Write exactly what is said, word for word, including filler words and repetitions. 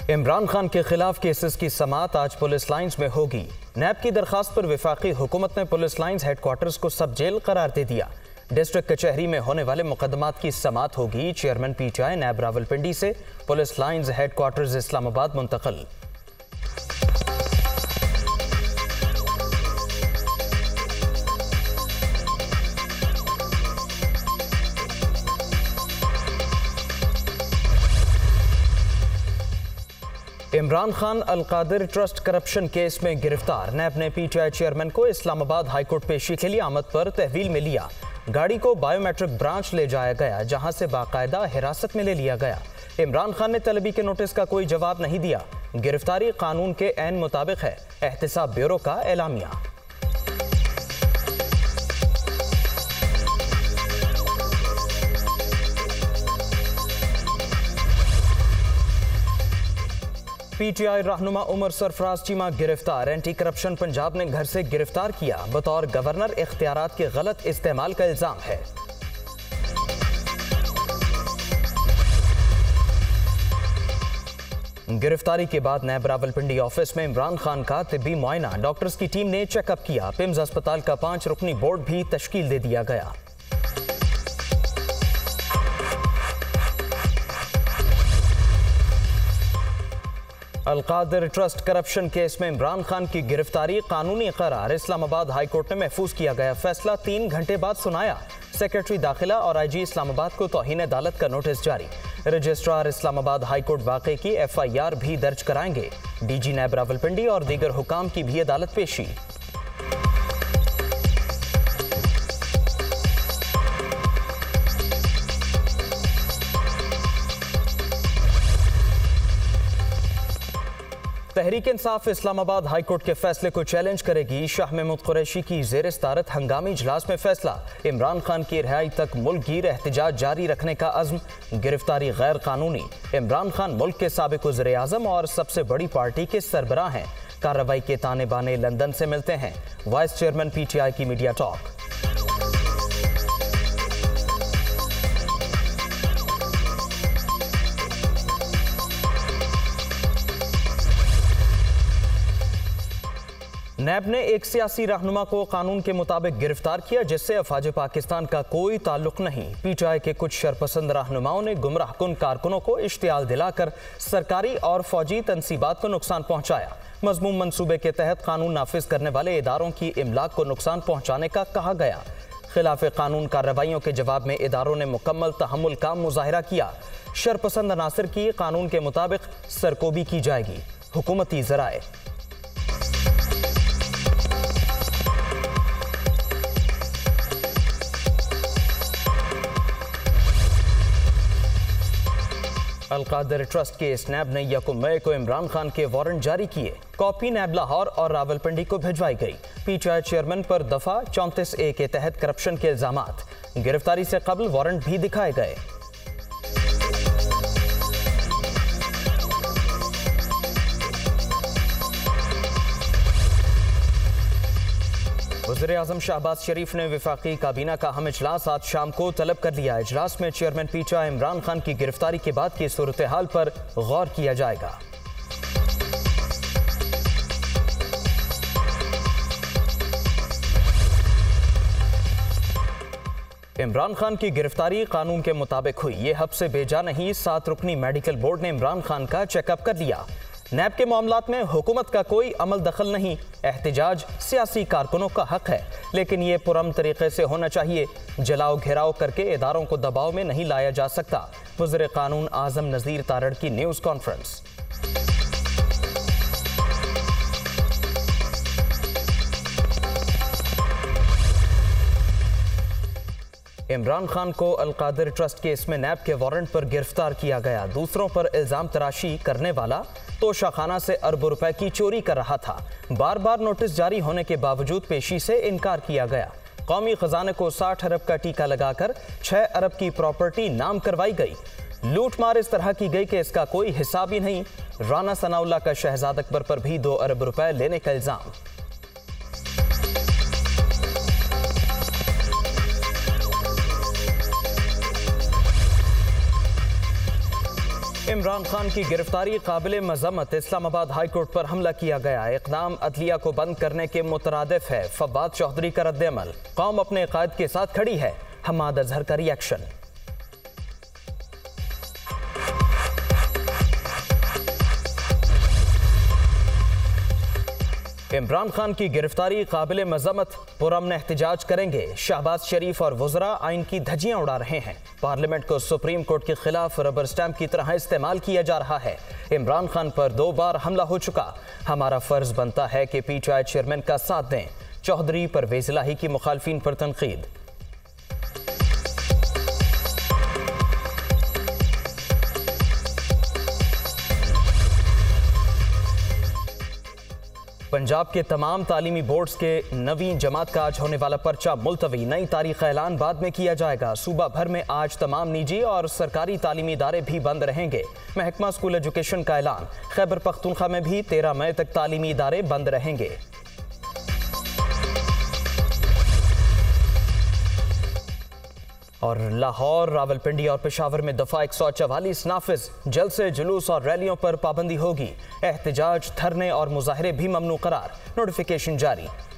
इमरान खान के खिलाफ केसेस की समाअत आज पुलिस लाइंस में होगी। नैब की दरखास्त पर वफाकी हुकूमत ने पुलिस लाइंस हेडक्वार्टर्स को सब जेल करार दे दिया। डिस्ट्रिक्ट कचहरी में होने वाले मुकदमात की समाअत होगी। चेयरमैन पीटीआई नैब रावलपिंडी से पुलिस लाइंस हेडक्वार्टर्स इस्लामाबाद मुंतकिल। Imran Khan Al Qadir trust corruption case में गिरफ्तार। नैब ने पीटीआई चेयरमैन को इस्लामाबाद हाईकोर्ट पेशी के लिए आमद पर तहवील में लिया। गाड़ी को बायोमेट्रिक ब्रांच ले जाया गया, जहां से बाकायदा हिरासत में ले लिया गया। इमरान खान ने तलबी के नोटिस का कोई जवाब नहीं दिया। गिरफ्तारी कानून के ऐन मुताबिक है, एहतिसाब ब्यूरो का एलामिया। पीटीआई रहनुमा उमर सरफराज चीमा गिरफ्तार। एंटी करप्शन पंजाब ने घर से गिरफ्तार किया। बतौर गवर्नर इख्तियारात के गलत इस्तेमाल का इल्जाम है। गिरफ्तारी के बाद नैब रावलपिंडी ऑफिस में इमरान खान का तिब्बी मुआयना। डॉक्टर्स की टीम ने चेकअप किया। पिम्स अस्पताल का पांच रुकनी बोर्ड भी तश्कील दे दिया गया। अलकादिर ट्रस्ट करप्शन केस में इमरान खान की गिरफ्तारी कानूनी करार। इस्लामाबाद हाईकोर्ट ने महफूज किया गया फैसला तीन घंटे बाद सुनाया। सेक्रेटरी दाखिला और आईजी इस्लामाबाद को तौहीन अदालत का नोटिस जारी। रजिस्ट्रार इस्लामाबाद हाईकोर्ट वाक़े की एफ आई आर भी दर्ज कराएंगे। डीजी नैब रावलपिंडी और दीगर हुकाम की भी अदालत पेशी। तहरीक इंसाफ इस्लामाबाद हाईकोर्ट के फैसले को चैलेंज करेगी। शाह महमूद कुरैशी की ज़ेर सदारत हंगामी इजलास में फैसला। इमरान खान की रिहाई तक मुल्क गिर एहतजाज जारी रखने का अज़्म। गिरफ्तारी गैर कानूनी। इमरान खान मुल्क के साबिक वज़ीर आज़म और सबसे बड़ी पार्टी के सरबराह हैं। कार्रवाई के ताने बाने लंदन से मिलते हैं। वाइस चेयरमैन पीटीआई की मीडिया टॉक। नैब ने एक सियासी रहनुमा को कानून के मुताबिक गिरफ्तार किया, जिससे अफवाज पाकिस्तान का कोई ताल्लुक नहीं। पीटीआई के कुछ शरपसंद रहनुमाओं ने गुमराहकुन कारकुनों को इश्तियाल दिलाकर सरकारी और फौजी तनसीबात को नुकसान पहुंचाया। मज़मूम मंसूबे के तहत कानून नाफिज करने वाले इदारों की इमलाक को नुकसान पहुंचाने का कहा गया। खिलाफ कानून कार्रवाइयों के जवाब में इदारों ने मुकम्मल तहम्मुल का मुजाहिरा किया। शरपसंद अनासर की कानून के मुताबिक सरकोबी की जाएगी। हुकूमती ज़राए। Al-Qadir trust case. नैब ने यकम मई को इमरान खान के वारंट जारी किए। कॉपी नैब लाहौर और रावलपिंडी को भिजवाई गई। पीटीआई चेयरमैन पर दफा चौंतीस ए के तहत करप्शन के इल्जामात। गिरफ्तारी से कबल वारंट भी दिखाए गए। वज़ीर आज़म शहबाज शरीफ ने वफाकी काबीना का अहम इजलास आज शाम को तलब कर लिया। इजलास में चेयरमैन पीटीआई इमरान खान की गिरफ्तारी के बाद की सूरत हाल पर गौर किया जाएगा। इमरान खान की गिरफ्तारी कानून के मुताबिक हुई। ये हब से बेजा नहीं। सात रुकनी मेडिकल बोर्ड ने इमरान खान का चेकअप कर लिया। नैब के मामलात में हुकूमत का कोई अमल दखल नहीं। एहतिजाज सियासी कारकुनों का हक है, लेकिन ये पुरअमन तरीके से होना चाहिए। जलाओ घेराव करके इदारों को दबाव में नहीं लाया जा सकता। वज़ीर कानून आज़म नज़ीर तारड़ की न्यूज़ कॉन्फ्रेंस। इमरान खान को अलकादिर ट्रस्ट केस में नैब के वारंट पर गिरफ्तार किया गया। दूसरों पर इल्जाम तराशी करने वाला तोशाखाना से अरबों रुपए की चोरी कर रहा था। बार बार नोटिस जारी होने के बावजूद पेशी से इनकार किया गया। कौमी खजाने को साठ अरब का टीका लगाकर छह अरब की प्रॉपर्टी नाम करवाई गई। लूट मार इस तरह की गई कि इसका कोई हिसाब ही नहीं। राना सनाउल्लाह का शहजाद अकबर पर भी दो अरब रुपए लेने का इल्जाम। इमरान खान की गिरफ्तारी काबिल मजम्मत, इस्लामाबाद हाई कोर्ट पर हमला किया गया। इक़दाम अदलिया को बंद करने के मुतरादिफ है। फवाद चौधरी का रद्द-ए-अमल, कौम अपने कायद के साथ खड़ी है। हमाद अजहर का रिएक्शन। इमरान खान की गिरफ्तारी काबिल मजम्मत, पुरअमन एहतजाज करेंगे। शहबाज शरीफ और वज़रा आइन की धज्जियां उड़ा रहे हैं। पार्लियामेंट को सुप्रीम कोर्ट के खिलाफ रबर स्टैंप की तरह इस्तेमाल किया जा रहा है। इमरान खान पर दो बार हमला हो चुका, हमारा फर्ज बनता है कि पीटीआई चेयरमैन का साथ दें। चौधरी परवेज इलाही की मुखालफिन पर तनकीद। पंजाब के तमाम तालीमी बोर्ड्स के नवीं जमात का आज होने वाला पर्चा मुलतवी, नई तारीख का ऐलान बाद में किया जाएगा। सूबा भर में आज तमाम निजी और सरकारी तालीमी इदारे भी बंद रहेंगे। महकमा स्कूल एजुकेशन का ऐलान, खैबर पख्तूनख्वा में भी तेरह मई तक तालीमी इदारे बंद रहेंगे। और लाहौर, रावलपिंडी और पेशावर में दफा एक सौ चवालीस नाफिज, जलसे, जुलूस और रैलियों पर पाबंदी होगी। एहतजाज, धरने और मुजाहरे भी ममनू करार, नोटिफिकेशन जारी।